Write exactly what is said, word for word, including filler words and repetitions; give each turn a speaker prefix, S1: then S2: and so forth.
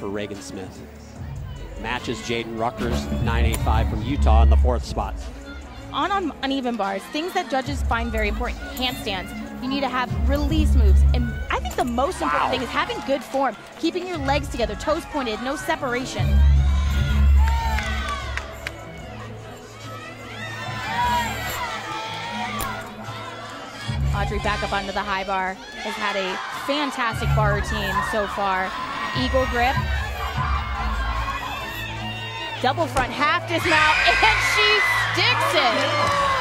S1: for Reagan Smith. Matches Jaden Ruckers, nine eighty-five from Utah in the fourth spot.
S2: On, on uneven bars, things that judges find very important, handstands. You need to have release moves. And I think the most important
S1: Wow.
S2: thing is having good form, keeping your legs together, toes pointed, no separation. Audrey back up onto the high bar, has had a fantastic bar routine so far. Eagle grip. Double front half dismount, and she sticks it.